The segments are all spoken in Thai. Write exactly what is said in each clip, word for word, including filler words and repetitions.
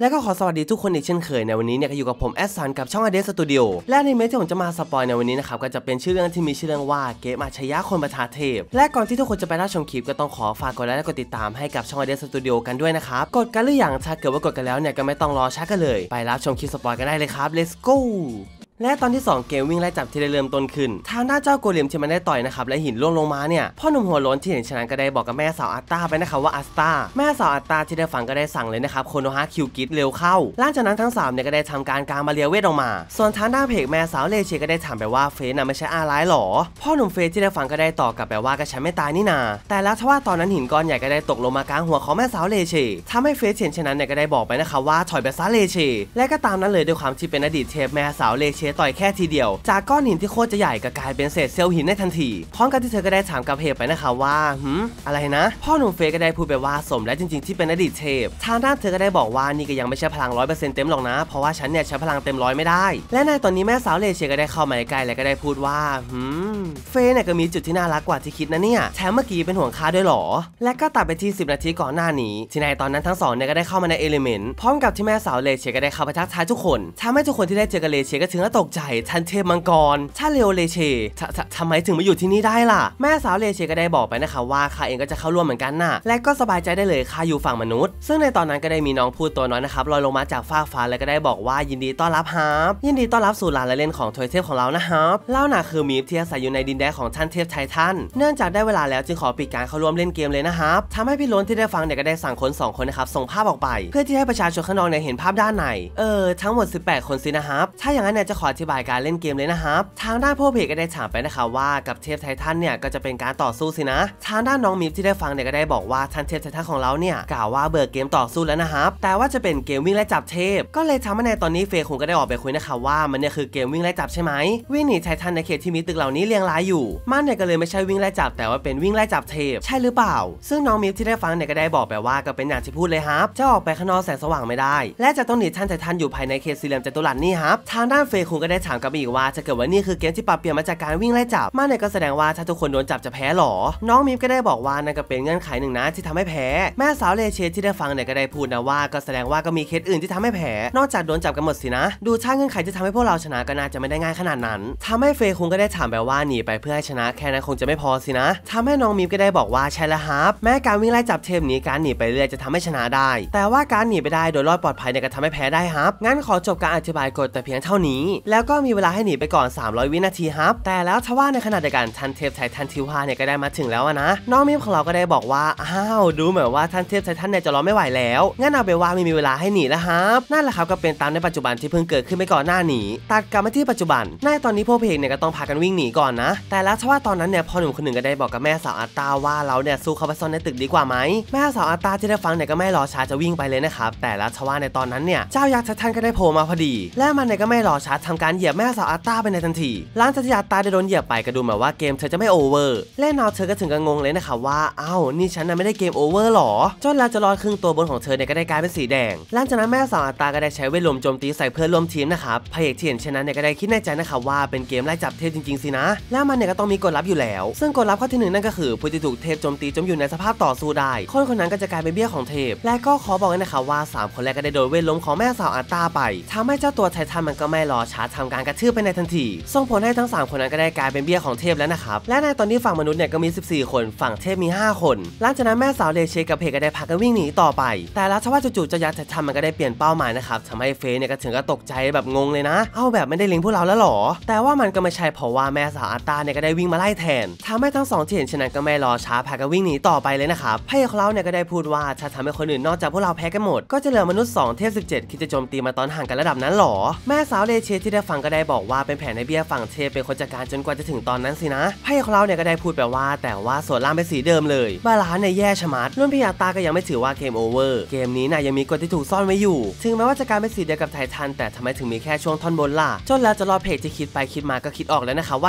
และก็ขอสวัสดีทุกคนอีกเช่นเคยในวันนี้เนี่ยก็อยู่กับผมแอดซันกับช่อง Ades Studio และในเมที่ผมจะมาสปอยในวันนี้นะครับก็จะเป็นชื่อเรื่องที่มีชื่อเรื่องว่าเกมอาชญาคนประทาเทพและก่อนที่ทุกคนจะไปรับชมคลิปก็ต้องขอฝากกดไลค์และกดติดตามให้กับช่อง Ades Studio กันด้วยนะครับกดกันหรือยังถ้าเกิดว่ากดกันแล้วเนี่ยก็ไม่ต้องรอช้ากันเลยไปรับชมคลิปสปอยกันได้เลยครับ let's goและตอนที่สองเกมวิ่งไล่จับที่ได้เริ่มต้นขึ้นทางด้านเจ้าโกเลมที่มันได้ต่อยนะครับและหินล่วงลงมาเนี่ยพ่อหนุ่มหัวโล้นที่เห็นฉะนั้นก็ได้บอกกับแม่สาวอัตตาไปนะครับว่าอัสตาแม่สาวอัตตาที่ได้ฟังก็ได้สั่งเลยนะครับโคโนฮะคิวกิดเร็วเข้าหลังจากนั้นทั้งสามเนี่ยก็ได้ทำการกางมาเรียเวทออกมาส่วนทางด้านเพกแม่สาวเลเชก็ได้ถามไปว่าเฟสน่ะไม่ใช่อาร้ายหรอพ่อหนุ่มเฟสที่ได้ฟังก็ได้ตอบกลับไปว่าก็ฉันไม่ตายนี่นาแต่แล้วทว่าตอนนั้นหินก้อนใหญ่ก็ได้ตกลงมากลางหัวของแม่สาวเลเชทำให้เฟสเห็นฉะนั้นเนี่ยก็ได้บอกไปนะครับว่าถอยไปซะเลเชและก็ตามนั้นเลยด้วยความที่เป็นอดีตเทพแม่สาวเลเชต่อยแค่ทีเดียวจากก้อนหินที่โคตรจะใหญ่ก็กลายเป็นเศษเซลล์หินในทันทีพร้อมกับที่เธอก็ได้ถามกับเพจไปนะคะว่าหืมอะไรนะพ่อหนุ่มเฟยก็ได้พูดไปว่าสมและจริงๆที่เป็นอดีตเทพทางด้านเธอก็ได้บอกว่านี่ก็ยังไม่ใช่พลังร้อยเปอร์เซ็นต์เต็มหรอกนะเพราะว่าฉันเนี่ยใช้พลังเต็มร้อยไม่ได้และในตอนนี้แม่สาวเลเชก็ได้เข้ามาใกล้และก็ได้พูดว่าหืมเฟยเนี่ยก็มีจุดที่น่ารักกว่าที่คิดนะเนี่ยแถมเมื่อกี้เป็นห่วงข้าด้วยหรอและก็ตัดไปที่สิบนาทีก่อนหน้านี้ที่ในตอนนั้นทั้งสองเนี่ยก็ได้เข้ามาในเอลิเมนต์พร้อมกับที่แม่สาวเลเชก็ได้เข้าไปทักทายทุกคนทำให้ทุกคนที่ได้เจอกับเลเชก็ถึงกับตกใจทันเทพมังกรถ้าเลโอเลเชทำไมถึงมาอยู่ที่นี่ได้ล่ะแม่สาวเลเชก็ได้บอกไปนะคะว่าข้าเองก็จะเข้าร่วมเหมือนกันน่ะและก็สบายใจได้เลยข้าอยู่ฝั่งมนุษย์ซึ่งในตอนนั้นก็ได้มีน้องพูดตัวน้อยนะครับลอยลงมาจากฟากฟ้าแล้วก็ได้บอกว่ายินดีต้อนรับฮับยินดีต้อนรับสู่ลานละเล่นของทอยเทพของเรานะครับเล่าหนาคือมีฟที่อาศัยอยู่ในดินแดนของท่านเทพไททันเนื่องจากได้เวลาแล้วจึงขอปิดการเข้าร่วมเล่นเกมเลยนะครับทำให้พี่ล้นที่ได้ฟังเนี่ยก็ได้สั่งคนสองคนนะครับส่งภาพออกไปเพื่อที่ให้ประชาชนข้างนอกเนี่ยเห็นภาพด้านในเออทั้งหมดสิบแปดคนสินะครับถ้าอย่างนั้นเนี่ยจะขออธิบายการเล่นเกมเลยนะครับทางด้านพวกเพจก็ได้ถามไปนะคะว่ากับเทพไททันเนี่ยก็จะเป็นการต่อสู้สินะทางด้านน้องมิฟที่ได้ฟังเนี่ยก็ได้บอกว่าท่านเทพไททันของเราเนี่ยกล่าวว่าเบิกเกมต่อสู้แล้วนะครับแต่ว่าจะเป็นเกมวิ่งไล่จับเทพก็เลยทำให้ในตอนนี้เฟย์คงก็ได้ออกไปคุยนะคะว่ามันเนี่ยคือเกมวิ่งไล่จับใช่ไหมวิ่งหนีไททันในเขตที่มีตึกเหล่านี้เรียงรายอยู่มันเนี่ยก็เลยไม่ใช่วิ่งไล่จับแต่ว่าเป็นวิ่งไล่จับเทพใช่หรือเปล่าซึ่งน้องมิฟที่ได้ฟังเนี่ยก็ได้บอกไปว่าก็เป็นอย่างที่พูดเลยครับจะออกไปข้างนอกแสงสว่างไม่ได้และจะต้องหนีท่านไททันอยู่ภายในเขตสี่เหลี่ยมจัตุรัสนี่ครับทางด้านเฟย์คงก็ได้ถามกับอีกว่าจะเกิดว่านี่คือเกมที่ปรับเปลี่ยนมาจากการวิ่งไล่จับมันเนี่ยก็แสดงว่าถ้าทุกคนโดนจับจะแพ้หรอน้องมิฟก็ได้บอกว่านั่นก็เป็นเงื่อนไขหนึ่งนะที่ทำให้แพ้แม่สาวเลเชที่ได้ฟังเนี่ยก็ได้พูดนะว่าก็แสดงว่าก็มีเคสอื่นที่ทำให้แพ้นอกจากโดนจับกันหมดสินะดูท่าเงื่อนไขที่ทำให้พวกเราชนะก็น่าจะไม่ได้ง่ายขนาดนั้นทำให้เฟย์คงก็ได้ถามแบบว่าหนีไปเพื่อให้ชนะแค่นั้นคงจะไม่พอสินะทำให้น้องมิฟก็ได้บอกว่าใช่ละครับแม้การวิ่งไล่จับเทพนี้การหนีไปเรื่อยจะทำให้ชนะได้แต่ว่าการหนีไปได้โดยรอดปลอดภัยเนี่ยก็ทำให้แพ้ได้ครับงั้นขอจบการอธิบายกฎแต่เพียงเท่านี้แล้วก็มีเวลาให้หนีไปก่อนสามร้อยวินาทีครับแต่แล้วทว่าในขณะเดียวกันท่านเทพไททันทิวาเนี่ยก็ได้มาถึงแล้วนะน้องมิฟของเราก็ได้บอกว่าอ้าวดูเหมือนว่าท่านเทพไททันเนี่ยจะรอไม่ไหวแล้วงั้นเอาไปว่าไม่มีเวลาให้หนีแล้วครับนั่นแหละครับก็เป็นตามในปัจจุบันที่เพิ่งเกิดขึ้นไปก่อนหน้านี้ตัดกลับมาที่ปัจจุบันในตอนนี้พวกเพลงเนี่ยก็ต้องพากันวิ่งหนีก่อนนะแต่แล้วทว่าตอนนั้นเนี่ยพ่อหนุ่มคนหนึ่งก็ได้บอกกับแม่สาวอัตตาว่าเราเนี่ยสู้เข้าไปซ่อนในตึกดีกว่าไหมแม่สาวอัตตาที่ได้ฟังเนี่ยก็ไม่รอช้าจะวิ่งไปเลยนะครับแต่แล้วทว่าในตอนนั้นเนี่ยเจ้ายักษ์ไททันก็ได้โผล่มาพอดีและมันเนี่ยก็ไม่รอช้าทำการเหยียบแม่สาวอัตตาไปในทันทีหลังจากที่อัตตาได้โดนเหยียบไปก็ดูเหมือนว่าเกมเธอจะไม่โอเวอร์เล่นเอาเธอก็ถึงกับงงเลยนะคะว่าอ้าวนี่ฉันน่ะไม่ได้เกมโอเวอร์หรอจนแล้วจะรอดครึ่งตัวบนของเธอเนี่ยก็ได้กลายเป็นสีแดงหลังจากนั้นแม่สาวอัตตาก็ได้ใช้เวทลมโจมตีใส่เพื่อนร่วมทีมนะครับพระเอกที่เห็นเช่นนั้นเนี่ยก็ได้คิดในใจนะคะว่าเป็นเกมไล่จับเทพจริงๆสินะแล้วมันเนี่ยก็ต้องมีกฎลับอยู่แล้วซึ่งกฎลับข้อที่หนึ่งนั่นก็คือผู้ที่ถูกเทพโจมตีจมอยู่ในสภาพต่อสู้ได้คนคนนั้นก็จะกลายเป็นเบี้ยของเทพและก็ขอบอกเลยนะคะว่าสามคนแรกก็ได้โดนเวทลมของแม่สาวอัตตาไปทำให้เจ้าตัวไททันมันก็ไม่รอช้าทำการกระทืบไปในทันทีส่งผลให้ทั้งสามคนนั้นก็ได้กลายเป็นเบี้ยของเทพแล้วนะครับและในตอนนี้ฝั่งมนุษย์เนี่ยก็มีสิบสี่คนฝั่งเทพมีห้าคนหลังจากนั้นแม่สาวเลเชกับเพกก็ได้พากันวิ่งหนีต่อไปแต่แล้วทว่าจู่ๆเจ้ายักษ์ไททันมันก็ได้เปลี่ยนเป้าหมายนะครับทำให้เฟย์เนี่ยก็ถึงกับตกใจแบบงงเลยนะเอาแบบไม่ได้เล็งพวกเราแล้วหรอแต่ว่ามันก็ไม่ใช่เพราะว่าแม่สาวอัตตาเนี่ยก็ได้วิ่งมาไล่แทนทำให้ทั้งสองที่เห็นเช่นนั้นก็ไม่รอช้าพากันวิ่งหนีต่อไปเลยนะครับพระเอกของเราเนี่ยก็ได้พูดว่าถ้าทำให้คนอื่นนอกจากพวกเราแพ้กันหมดก็จะเหลือมนุษย์สองเทพสิบเจ็ดคิดจะโจมตีมาตอนห่างกันระดับนั้นหรอแม่สาวเลเชที่ได้ฟังก็ได้บอกว่าเป็นแผนในเบี้ยฝั่งเทพเป็นคนจัดการจนกว่าจะถึงตอนนั้นสินะพระเอกของเราเนี่ยก็ได้พูดแบบว่าแต่ว่าส่วนล่างเป็นสีเดิมเลยบาลานซ์ในแย่ชะมัดรุ่นพี่อัตตาก็ยังไม่ถือว่าเกมโอเวอร์เกมนี้น่ะยังมีกฎที่ถูกซ่อนไว้อยู่ถึงแม้ว่าจะการเป็นสีเดียวกับไททันแต่ทำไมถึงมีแค่ช่วงท่อนบนล่ะจนแล้วจะรอเพจที่คิดไปคิดมาก็คิดออกแล้วนะคะว่าทำไม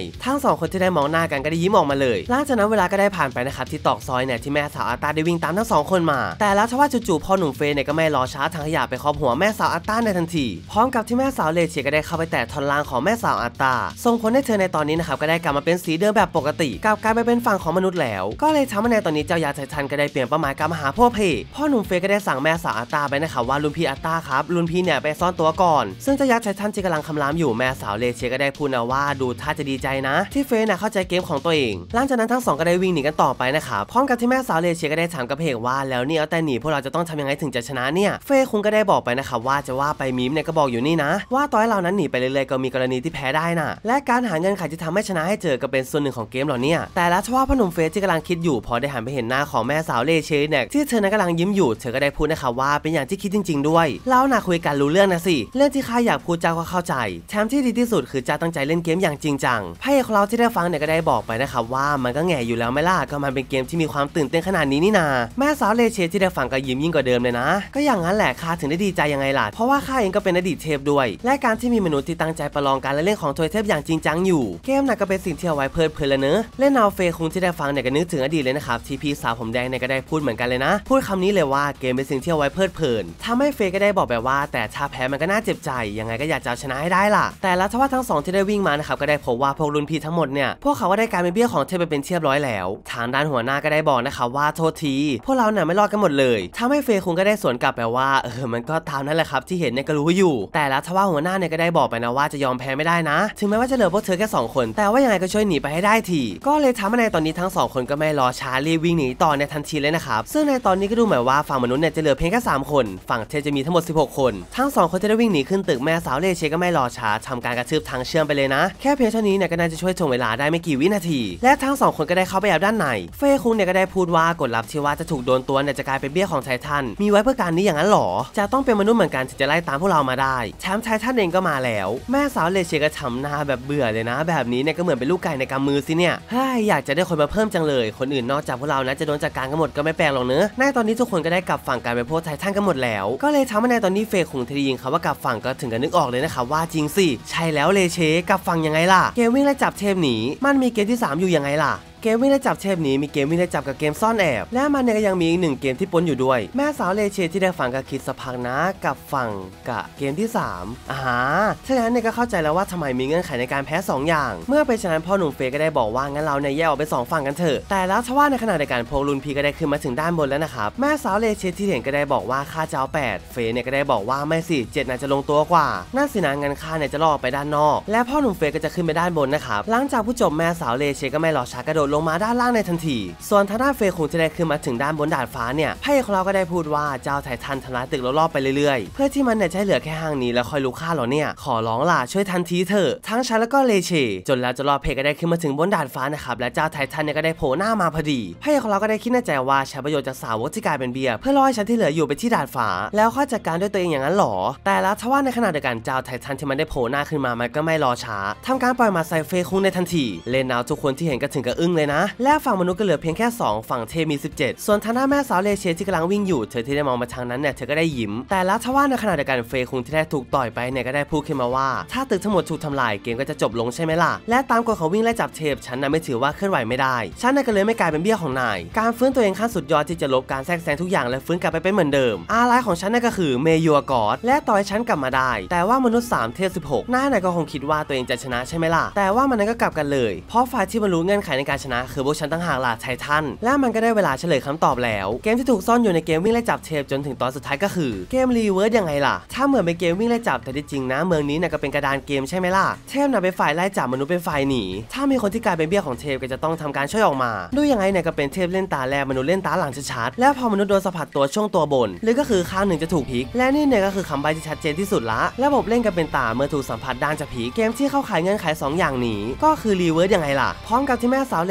ทั้งสองคนที่ได้มองหน้ากันก็ได้ยิ้มออกมาเลยหลังจากนั้นเวลาก็ได้ผ่านไปนะครับที่ตอกซอยเนี่ยที่แม่สาวอาตาได้วิ่งตามทั้งสองคนมาแต่แล้วทว่าจู่ๆพ่อหนุ่มเฟยเนี่ยก็ไม่รอช้าทางขยะไปครอบหัวแม่สาวอาตาในทันทีพร้อมกับที่แม่สาวเลเชก็ได้เข้าไปแตะท่อนล่างของแม่สาวอาตาส่งผลให้เธอในตอนนี้นะครับก็ได้กลับมาเป็นสีเดิมแบบปกติกลับกลายไปเป็นฝั่งของมนุษย์แล้วก็เลยทำให้ในตอนนี้เจ้ายักษ์ไททันก็ได้เปลี่ยนเป้าหมายกลับมาหาพวกเพพ่อหนุ่มเฟยก็ได้สั่งแม่สาวอาตาไปนะครับว่าลุนพี่อาตาครับลุนพี่เนี่ยไปซ่อนตัวก่อนซึ่งเจ้ายักษ์ไททันที่กำลังคำรามอยู่แม่สาวเลเชก็ได้พูดนะว่าดูท่าจะดีใจนะที่เฟยเนี่ยเข้าใจเกมของตัวเองหลังจากนั้นทั้งสองก็ได้วิ่งหนีกันต่อไปนะครับพร้อมกับที่แม่สาวเลเชก็ได้ถามกับเพกว่าแล้วนี่เอาแต่หนีพวกเราจะต้องทำยังไงถึงจะชนะเนี่ยเฟยคงก็ได้บอกไปนะครับว่าจะว่าไปมีมเนี่ยก็บอกอยู่นี่นะว่าต่อให้เรานั้นหนีไปเรื่อยๆก็มีกรณีที่แพ้ได้น่ะและการหาเงินไขที่ทำให้ชนะให้เจอก็เป็นส่วนหนึ่งของเกมเหล่านี้แต่แล้วทว่าพ่อหนุ่มเฟยที่กำลังคิดอยู่พอได้หันไปเห็นหน้าของแม่สาวเลเชเนี่ยที่เธอนั้นกำลังยิ้มอยู่เธอก็ได้พูดนะครับว่าเป็นอย่างที่คิดจริงๆด้วยเราน่ะคุยกันรู้เรื่องนะสิเรื่องที่ข้าอยากพูดเจ้าก็เข้าใจแถมที่ดีที่สุดคือเจ้าตั้งใจเล่นเกมอย่างจริงจังพระเอกของเราที่ได้ฟังเนี่ยก็ได้บอกไปนะครับว่ามันก็แง่อยู่แล้วไม่ล่ะก็มันเป็นเกมที่มีความตื่นเต้นขนาดนี้นี่นาแม่สาวเลเชที่ได้ฟังก็ยิ้มยิ่งกว่าเดิมเลยนะก็อย่างนั้นแหละข้าถึงได้ดีใจยังไงล่ะเพราะว่าข้าเองก็เป็นอดีตเทพด้วยและการที่มีมนุษย์ที่ตั้งใจประลองการเล่นของทวยเทพอย่างจริงจังอยู่เกมน่ะก็เป็นสิ่งที่เอาไว้เพลิดเพลินละเนอะเล่นเอาเฟยคงที่ได้ฟังเนี่ยก็นึกถึงอดีตเลยนะครับที่พี่สาวผมแดงเนี่ยก็ได้พูดเหมือนกันเลยนะพูดคำนี้เลยว่าเกมเป็นสิ่งที่เอาไว้เพลิดเพลินทำให้เฟยก็ได้บอกแบบว่าแต่ถ้าแพ้มันก็น่าเจ็บใจยังไงก็อยากจะชนะให้ได้ล่ะแต่แล้วทว่าทั้งสองที่ได้วิ่งมานะครับก็ได้พบว่าพวกรุ่นพี่ทั้งหมดเนี่ยพวกเขาก็ได้กลายเป็นเบี้ยของเทพไปเป็นเทียบร้อยแล้วทางด้านหัวหน้าก็ได้บอกนะครับว่าโทษทีพวกเราเนี่ยไม่รอดกันหมดเลยทำให้เฟยคงก็ได้สวนกลับไปว่าเออมันก็ตามนั่นแหละครับที่เห็นเนี่ยก็รู้อยู่แต่แล้วทว่าหัวหน้าเนี่ยก็ได้บอกไปนะว่าจะยอมแพ้ไม่ได้นะถึงแม้ว่าจะเหลือพวกเธอแค่สองคนแต่ว่ายังไงก็ช่วยหนีไปให้ได้ทีก็เลยทำให้ในตอนนี้ทั้งสองคนก็ไม่รอช้ารีบวิ่งหนีต่อในทันทีเลยนะครับซึ่งในตอนนี้ก็ดูเหมือนว่าฝั่งมนุษย์เนี่ยจะเหลือเพียงแค่สามคนฝั่งเทพจะมีทั้งหมดสิบหกคนทั้งสองคนจะได้วิ่งหนีขึ้นตึกแม่สาวเลเชก็ไม่รอช้าทำการกระทืบทางเชื่อมไปเลยนะแค่เพียงเท่านี้เนี่ยก็น่าจะช่วยถ่วงเวลาได้ไม่กี่วินาทีและทั้งสองคนก็ได้เข้าไปแอบด้านในเฟยคุงเนี่ยก็ได้พูดว่ากฎลับที่ว่าจะถูกโดนตัวเนี่ยจะกลายเป็นเบี้ยของไททันมีไว้เพื่อการนี้อย่างนั้นหรอจะต้องเป็นมนุษย์เหมือนกันถึงจะไล่ตามพวกเรามาได้แถมไททันเองก็มาแล้วแม่สาวเลเชก็ทำหน้าแบบเบื่อเลยนะแบบนี้เนี่ยก็เหมือนเป็นลูกไก่ในกำมือสิเนี่ยเฮ้ยอยากจะได้คนมาเพิ่มจังเลยคนอื่นนอกจากพวกเรานะจะโดนจัดการกันหมดก็ไม่แปลกหรอกเนอะในตอนนี้ทุกคนก็ได้กลับฝั่งกันไปพวกไททันกันหมดแล้วก็เลยทำให้ในตอนนี้เฟยคุงที่ได้ยินคำว่ากลับฝั่งก็ถึงกับนึกออกเลยนะครับว่าจริงสิใช่แล้วเลเชกลับฝั่งยังไงล่ะเกมวิ่งไล่จับเทพหนีมันมีเกมที่สามอยู่ยังไงล่ะเกมวิ่งไล่จับเทพนี้มีเกมวิ่งไล่จับกับเกมซ่อนแอบและมันเนี่ยก็ยังมีอีกหนึ่งเกมที่ปนอยู่ด้วยแม่สาวเลเชที่ได้ฟังก็คิดสักพักนะกับฝั่งกับเกมที่สามอ่าฉะนั้นเนี่ยก็เข้าใจแล้วว่าทำไมมีเงื่อนไขในการแพ้สองอย่างเมื่อเป็นฉะนั้นพ่อหนุ่มเฟยก็ได้บอกว่างั้นเราเนี่ยแยกออกเป็นสองฝั่งกันเถอะแต่แล้วทว่าในขณะเดียวกันพวกรุ่นพี่ก็ได้ขึ้นมาถึงด้านบนแล้วนะครับแม่สาวเลเชที่เห็นก็ได้บอกว่าค่าจะเอาแปดเฟยเนี่ยก็ได้บอกว่าไม่สิเจ็ดน่าจะลงตัวกว่านั่นสินะงั้นค่าเนี่ยจะล่อไปด้านนอกและพ่อหนุ่มเฟยก็จะขึ้นไปด้านบนนะครับหลังจากผู้จบแม่สาวเลเชก็ไม่รอช้ากระโดดลงมาด้านล่างในทันทีส่วนทางด้านเฟยคงจะได้ขึ้นมาถึงด้านบนดาดฟ้าเนี่ยพระเอกของเราก็ได้พูดว่าเจ้าไททันทำลายตึกรอบๆไปเรื่อยๆเพื่อที่มันเนี่ยจะเหลือแค่ห้างนี้แล้วค่อยลุกฆ่าเราเนี่ยขอร้องล่ะช่วยทันทีเถอะทั้งฉันแล้วก็เลเชจนแล้วจะรอเพก็ได้ขึ้นมาถึงบนดาดฟ้านะครับและเจ้าไททันเนี่ยก็ได้โผล่หน้ามาพอดีพระเอกของเราก็ได้คิดในใจว่าใช้ประโยชน์จากสาวกที่กลายเป็นเบียร์เพื่อรอให้ฉันที่เหลืออยู่ไปที่ดาดฟ้าแล้วค่อยจัดการด้วยตัวเองอย่างนั้นหรอแต่ละทว่าในขณะเดียวกันเจ้าไททันที่มันได้โผล่หน้าขึ้นมามันก็ไม่รอช้าทำการปล่อยมาใส่เฟยคุงในทันทีเล่นเอาทุกคนที่เห็นก็ถึงกับอึ้งเลยนะและฝั่งมนุษย์ก็เหลือเพียงแค่สองฝั่งเทมีสิบเจ็ดส่วนทางด้านแม่สาวเลเชที่กำลังวิ่งอยู่เธอที่ได้มองมาทางนั้นเนี่ยเธอก็ได้ยิ้มแต่แล้วทว่าในขณะเดียวกันเฟยคุงที่ได้ถูกต่อยไปเนี่ยก็ได้พูดขึ้นมาว่าถ้าตึกทั้งหมดถูกทำลายเกมก็จะจบลงใช่ไหมล่ะและตามกฎของวิ่งไล่จับเทพฉันน่ะไม่ถือว่าเคลื่อนไหวไม่ได้ฉันน่ะก็เลยไม่กลายเป็นเบี้ยของนายการฟื้นตัวเองขั้นสุดยอดที่จะลบการแทรกแซงทุกอย่างและฟื้นกลับไปเป็นเหมือนเดิมอาไลของฉันนั่นก็คือเมยัวกอดและต่อยฉันกลับมาได้แต่ว่ามนุษย์สามเทพสิบหกนายน่ะก็คงคิดว่าตัวเองจะชนะใช่ไหมล่ะแต่ว่ามันนั้นก็กลับกันเลยเพราะฝ่ายที่บรรลุเงื่อนไขในการชนะคือพวกฉันตั้งหากล่ะไททันและมันก็ได้เวลาเฉลยคำตอบแล้วเกมที่ถูกซ่อนอยู่ในเกมวิ่งไล่จับเทพจนถึงตอนสุดท้ายก็คือเกมรีเวิร์สยังไงล่ะถ้าเหมือนเป็นเกมวิ่งไล่จับแต่ที่จริงนะเมืองนี้เนี่ยก็เป็นกระดานเกมใช่ไหมล่ะเทพน่ะเป็นฝ่ายไล่จับมนุษย์เป็นฝ่ายหนีถ้ามีคนที่กลายเป็นเบี้ยของเทพก็จะต้องทำการช่วยออกมาดูยังไงเนี่ยก็เป็นเทพเล่นตาแรกมนุษย์เล่นตาหลังชัดๆแล้วพอมนุษย์โดนสัมผัสตัวช่วงตัวบนหรือก็คือข้างหนึ่งจะถูกพลิกและนี่เนี่ยก็คือคำใบ้ที่ชัดเจนที่สุดละระบบเล่นกันเป็นตาเมื่อถูกสัมผัสด้านจะพลิกเกมที่เข้าขายเงื่อนไขสองอย่างนี้ก็คือรีเวิร์สยังไงล่ะพร้อมกับที่แม่สาวเล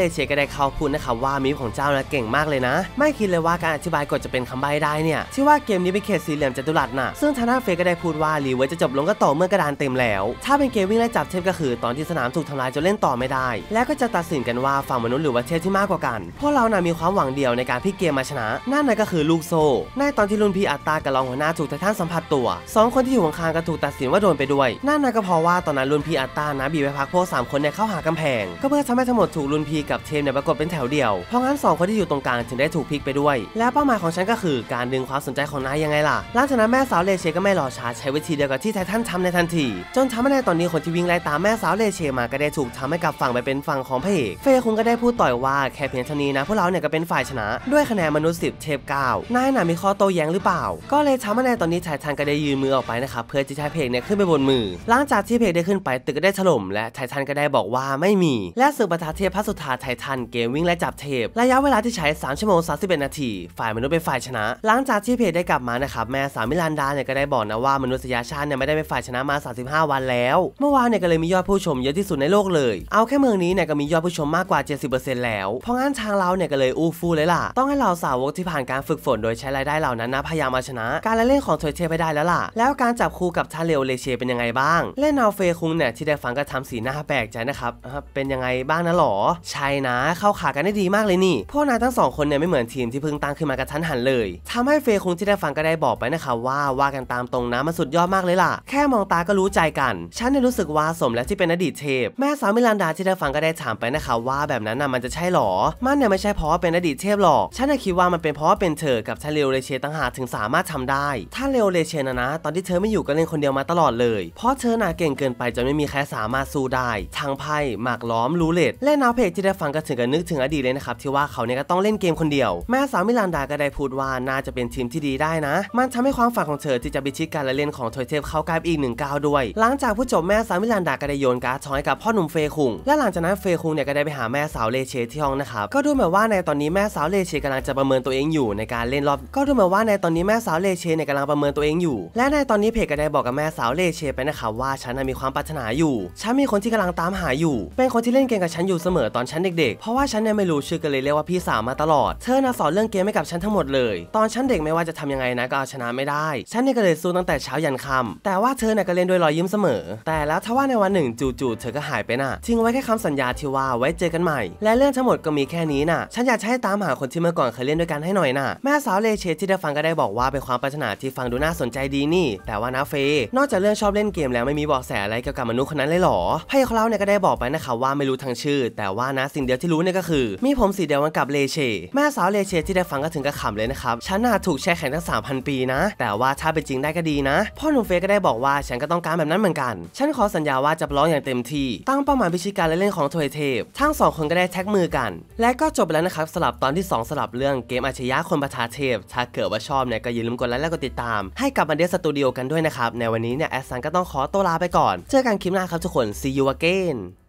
เลเชก็ได้เข้าพูดนะครับว่ามิฟของเจ้านะเก่งมากเลยนะไม่คิดเลยว่าการอธิบายกฎจะเป็นคำใบ้ได้เนี่ยที่ว่าเกมนี้เป็นเขตสี่เหลี่ยมจัตุรัสน่ะซึ่งทางด้านเฟย์ก็ได้พูดว่ารีเวิร์สจะจบลงก็ต่อเมื่อกระดานเต็มแล้วถ้าเป็นเกมวิ่งไล่จับเทพก็คือตอนที่สนามถูกทำลายจนเล่นต่อไม่ได้แล้วก็จะตัดสินกันว่าฝั่งมนุษย์หรือว่าเทพที่มากกว่ากันพวกเรานะมีความหวังเดียวในการพลิกเกมมาชนะนั่นน่ะก็คือลูกโซ่ในตอนที่รุ่นพี่อัตตากับรองหัวหน้าถูกไททันสัมผัสตัวสองคนที่อยู่ข้างๆก็ถูกตัดสินว่าโดนไปด้วยนั่นน่ะก็เพราะว่าตอนนั้นรุ่นพี่อัตตานะบีบไปพักพวกสามคนเนี่ยเข้าหากำแพงก็เพื่อทำให้ทั้งหมดถูกรุ่นพี่กับเทพเนี่ยปรากฏเป็นแถวเดียวเพราะงั้นสองคนที่อยู่ตรงกลางถึงได้ถูกพลิกไปด้วยและเป้าหมายของฉันก็คือการดึงความสนใจของนายยังไงล่ะหลังจากนั้นแม่สาวเลเชก็ไม่รอช้าใช้วิธีเดียวกับที่ไททันทำในทันทีจนทำให้ในตอนนี้คนที่วิ่งไล่ตามแม่สาวเลเชมาก็ได้ถูกทำให้กลับฝั่งไปเป็นฝั่งของพระเอกเฟย์คุงก็ได้พูดต่อยว่าแค่เพียงเท่านี้นะพวกเราเนี่ยก็เป็นฝ่ายชนะด้วยคะแนนมนุษย์สิบเทพเก้านายน่ะมีข้อโต้แย้งหรือเปล่าก็เลยทำให้ในตอนนี้ไททันก็ได้ยืนมือออกไปนะครับเพื่อที่ให้เพกเนี่ยขึ้นไปบนมือหลังจากที่เพกได้ขึ้นไปตึกก็ได้ถล่มและไททันก็ได้บอกว่าไม่มีและศึกปะทะเทพพระสุธาไททันเกมวิ่งไล่จับเทพระยะเวลาที่ใช้สามชั่วโมงสามสิบเอ็ดนาทีฝ่ายมนุษย์เป็นฝ่ายชนะหลังจากที่เพกได้กลับมานะครับแม่สาวมิลันดาเนี่ยก็ได้บอกนะว่ามนุษยชาติเนี่ยไม่ได้เป็นฝ่ายชนะมาสามสิบห้าวันแล้วเมื่อวานเนี่ยก็เลยมียอดผู้ชมเยอะที่สุดในโลกเลยเอาแค่เมืองนี้เนี่ยก็มียอดผู้ชมมากกว่า เจ็ดสิบเปอร์เซ็นต์ แล้วเพราะงั้นทางเราเนี่ยก็เลยอู้ฟู่เลยล่ะต้องให้เราสาวกที่ผ่านการฝึกฝนโดยใช้รายได้เหล่านั้นนะพยายามมาชนะการเล่นของทอยเทพไปได้แล้วล่ะแล้วการจับคู่กับทาเลโอเลเชเป็นยังไงบ้างเล่นเอาเฟคุงเนี่ยที่ได้ฟังก็ทำสีหน้าแปลกใจนะครับเป็นยังไงบ้างนะหรอใช่นะเข้าขากันได้ดีมากเลยนี่พวกนายทั้งสองคนเนี่ยไม่เหมือนทีมที่เพิ่งตั้งขึ้นมากระทันหันเลยทำให้เฟคุงที่ได้ฟังก็ได้บอกไปนะครับว่าว่ากันตามตรงนะมันสุดยอดมากเลยล่ะแค่มองตาก็รู้ใจกันฉันเนี่ยรู้สึกว่าสมแล้วที่เป็นอดีตเทพแม่สาวมิลันดาที่ได้ฟังก็ได้ถามไปนะคะว่าแบบนั้นน่ะมันจะใช่หรอมันเนี่ยไม่ใช่เพราะว่าเป็นอดีตเทพหรอกฉันคิดว่ามันเป็นเพราะว่าเป็นเธอกับทาเลโอเลเชต่างหากถึงสามารถทำได้ถ้าเลโอเลเชนะนะตอนที่เธอไม่อยู่ก็เล่นคนเดียวมาตลอดเลยเพราะเธอน่ะเก่งเกินไปจนไม่มีใครสามารถสู้ได้ทางไพ่หมากล้อมรูเล็ตเล่นเอาเพจที่ได้ฟังก็ถึงกับนึกถึงอดีตเลยนะครับที่ว่าเขาเนี่ยก็ต้องเล่นเกมคนเดียวแม่สาวมิลันดาก็ได้พูดว่าน่าจะเป็นทีมที่ดีได้นะมันทำให้ความฝันของเธอที่จะพิชิตการเล่นของทอยเทพเข้าใกล้อีกหนึ่งก้าวด้วยหลังจากผู้จบแม่สาวมิลันดาก็ได้โยนการ์ดทอยกับพ่อหนุ่มเฟคุงและหลังจากนั้นเฟคุงเนี่ยก็ได้ไปหาแม่สาวเลเชที่ห้องนะครับก็ดูเหมือนว่าในตอนนี้แม่สาวเลเชกำลังจะประเมินตัวเองอยู่ในการเล่นรอบก็ดูเหมือนว่าในตอนนี้แม่สาวเลเชเนี่ยกำลังประเมินตัวเองอยู่และในตอนนี้เพจก็ได้บอกกับแม่สาวเลเชไปนะครับว่าฉันมีความปรารถนาอยู่ฉันมีคนที่กำลังตามหาอยู่เป็นคนที่เล่นเกมกับฉันอยู่เสมอตอนฉันเด็กๆเพราะว่าฉันเนี่ยไม่รู้ชื่อกันเลยเรียกว่าพี่สาวมาตลอดเธอน่ะสอนเรื่องเกมให้กับฉันทั้งหมดเลยตอนฉันเด็กไม่ว่าจะทำยังไงนะก็เอาชนะไม่ได้ฉันเนี่ยก็เลยสู้ตั้งแต่เช้ายันค่ำแต่ว่าเธอเนี่ยก็เล่นด้วยรอยยิ้มเสมอแต่แล้วถ้าว่าในวันหนึ่งจู่ๆเธอก็หายไปน่ะทิ้งไว้แค่คำสัญญาที่ว่าไว้เจอกันใหม่และเรื่องทั้งหมดก็มีแค่นี้น่ะฉันอยากให้ตามหาคนที่เมื่อก่อนเคยเล่นด้วยกันให้หน่อยน่ะแม่สาวเลเชที่ได้ฟังก็ได้บอกว่าเป็นความปรารถนาที่ฟังดูน่าสนใจดีนี่แต่ว่านะเฟนอกจากเรื่องชอบเล่นเกมแล้วไม่มีเบาะแสอะไรเกี่ยวกับมนุษย์คนนั้นเลยหรอพี่เขาเล่าเนี่ยก็ได้บอกไปนะคะว่าไม่รู้ทั้งชื่อแต่ว่านะสิ่งเดียวที่รู้เนี่ยก็คือมีผมสีเดียวกันกับเลเชแม่สาวเลเชที่ได้ฟังก็ถึงกับขำเลยนะครับฉันน่ะถูกแช่แข็งตั้ง สามพัน ปีนะแต่ว่าถ้าเป็นจริงได้ก็ดีนะพ่อหนุ่มเฟก็ได้บอกว่าฉันก็ต้องการแบบนั้นเหมือนกันฉันขอสัญญาว่าจะร้องอย่างเต็มที่ตั้งเป้าหมายพิชิตการเล่นของทอยเทพทั้งสองคนก็ได้แท็กมือกันและก็จบไปแล้วนะครับสลับตอนที่สองสลับเรื่องเกมอาชญาคนปะทะเทพถ้าเกิดว่าชอบเนี่ยก็อย่าลืมกดไลค์และกดติดตามให้กับอันเดอร์สตูดิโอกันด้วยนะครับในวันนี้เนี่ยแอสซันก็ต้องขอตัวลาไปก่อนเจอกันคลิปหน้าครับทุกคน see you again